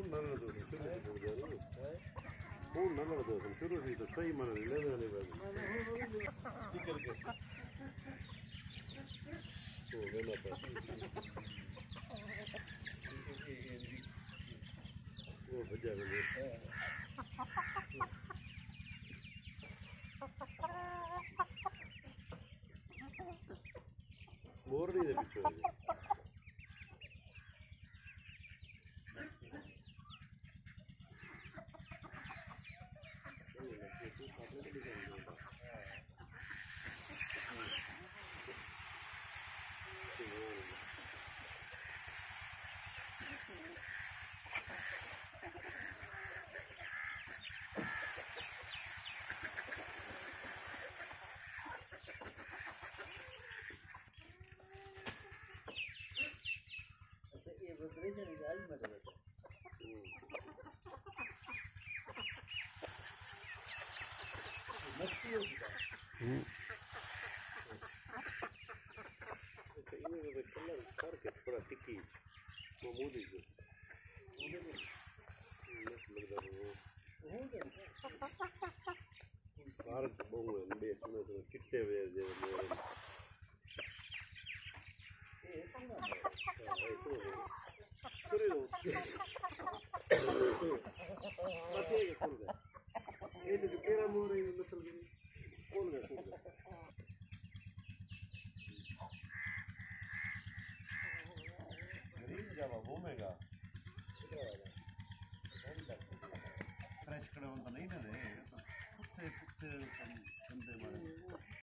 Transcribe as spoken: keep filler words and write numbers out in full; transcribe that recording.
ना लड़ो शुरू से बोल रहा हूँ फोन ना लड़ो शुरू से तो सही मन ले लेने वाले ठीक है तो लेना था वो बजा गए मोर नहीं दे पीछे थोड़ा टिकी मामूली जो भारत बहु है देश में तो चिट्टे वेर जो ये तो केरा मोर है नस्ल की कौन है कौन है जावा घूमेगा फ्रेश खड़े होता नहीं ना